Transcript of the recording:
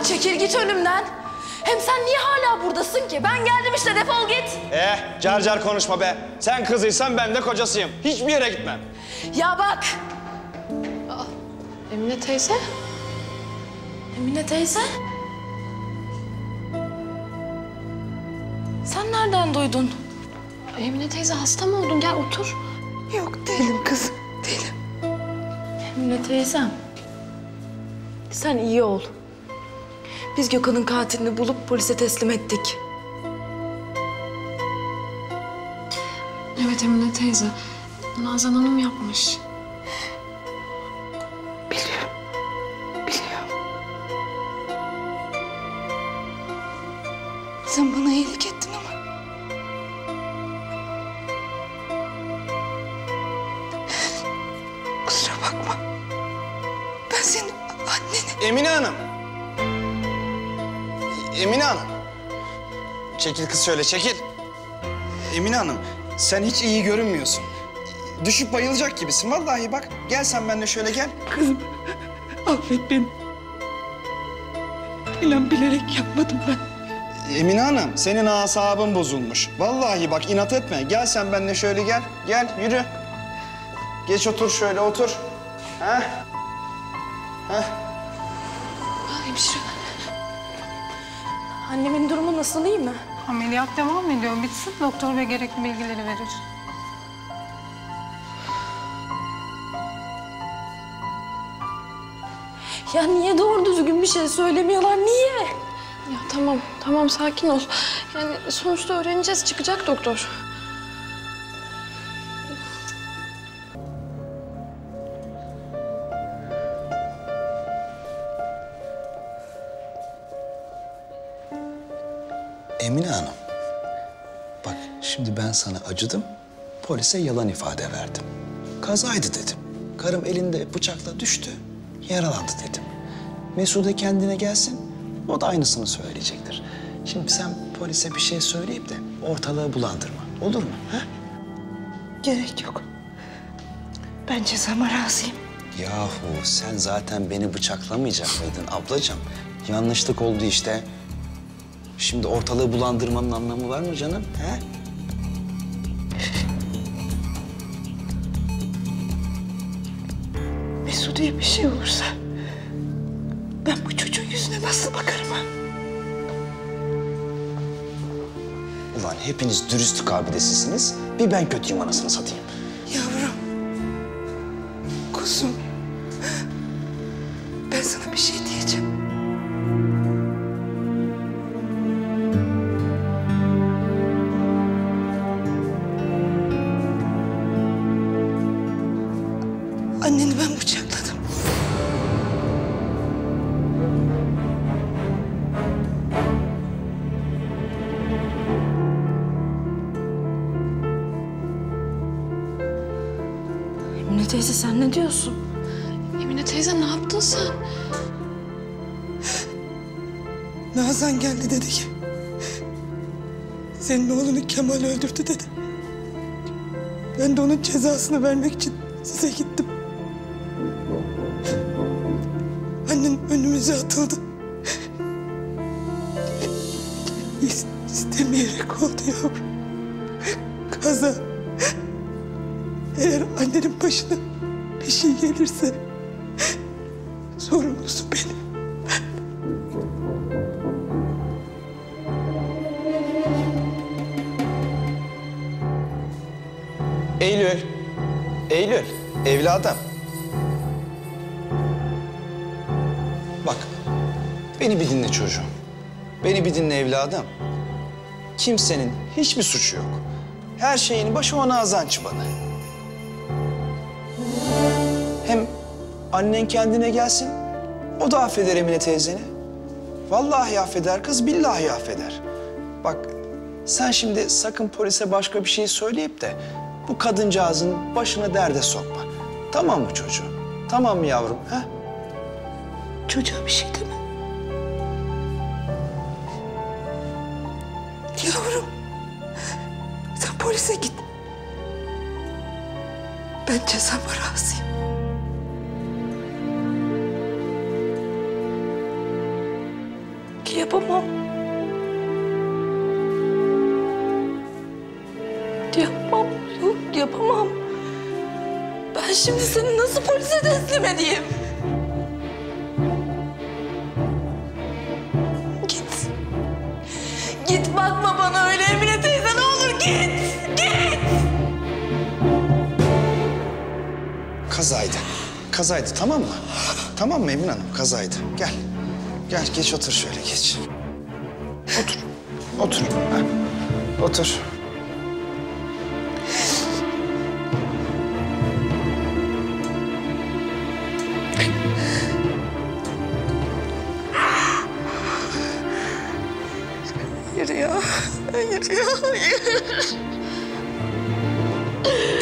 çekil git önümden. Hem sen niye hala buradasın ki? Ben geldim işte, defol git. Car car konuşma be. Sen kızıysan ben de kocasıyım. Hiçbir yere gitmem. Ya bak. Emine teyze? Emine teyze? Sen nereden duydun? Emine teyze hasta mı oldun? Gel otur. Yok değilim kızım, değilim. Emine teyzem, sen iyi ol. Biz Gökhan'ın katilini bulup polise teslim ettik. Evet Emine teyze. Nazan Hanım yapmış. Biliyorum. Sen bana iyilik ettin ama... Kusura bakma. Ben senin anneni... Emine Hanım. Emine Hanım. Çekil kız şöyle, çekil. Emine Hanım, sen hiç iyi görünmüyorsun. Düşüp bayılacak gibisin. Vallahi bak, gel sen benimle şöyle gel. Kızım, affet beni. İnan bilerek yapmadım ben. Emine Hanım, senin asabın bozulmuş. Vallahi bak, inat etme. Gel sen benimle şöyle gel. Gel, yürü. Geç otur şöyle, otur. Heh. Hemşire. Annemin durumu nasıl, iyi mi? Ameliyat devam ediyor. Bitsin, doktor bey gerekli bilgileri verir. Ya niye doğru düzgün bir şey söylemiyorlar, niye? Ya tamam sakin ol. Yani sonuçta öğreneceğiz, çıkacak doktor. Emine Hanım, bak şimdi ben sana acıdım, polise yalan ifade verdim. Kazaydı dedim. Karım elinde bıçakla düştü, yaralandı dedim. Mesude kendine gelsin, o da aynısını söyleyecektir. Şimdi sen polise bir şey söyleyip de ortalığı bulandırma, olur mu? Ha? Gerek yok. Ben cezama razıyım. Yahu sen zaten beni bıçaklamayacak mıydın ablacığım? Yanlışlık oldu işte. Şimdi ortalığı bulandırmanın anlamı var mı canım? He? Mesude'ye bir şey olursa... ben bu çocuğun yüzüne nasıl bakarım ha? Ulan hepiniz dürüstlük abidesisiniz. Bir ben kötüyüm anasını satayım. Yavrum. Kuzum. Ben sana bir şey diyeceğim. Anneni ben bıçakladım. Emine teyze, sen ne diyorsun? Emine teyze ne yaptın sen? Nazan geldi dedi ki... senin oğlunu Kemal öldürdü dedi. Ben de onun cezasını vermek için size gittim. Annen önümüze atıldı. İstemeyerek oldu yavrum. Kaza. Eğer annenin başına bir şey gelirse... sorumlusu benim. Eylül, evladım. Bak, beni bir dinle çocuğum. Beni bir dinle evladım. Kimsenin hiçbir suçu yok. Her şeyin başı o Nazan çıbanı. Hem annen kendine gelsin, o da affeder Emine teyzeni. Vallahi affeder kız, billahi affeder. Bak, sen şimdi sakın polise başka bir şey söyleyip de... bu kadıncağızın başını derde sokma. Tamam mı çocuğum? Tamam mı yavrum? Ha? Çocuğa bir şey deme. Yavrum, sen polise git. Ben cezama razıyım. Yapamam. Yapmam. Yok yapamam. Ben şimdi seni nasıl polise teslim edeyim? Git. Git bakma bana öyle Emine teyze ne olur git. Git. Kazaydı. Kazaydı tamam mı? Tamam mı Emine Hanım? Kazaydı. Gel. Gel geç otur şöyle geç. Otur. Otur. Ha. Otur. Hayır ya. Hayır ya. Hayır.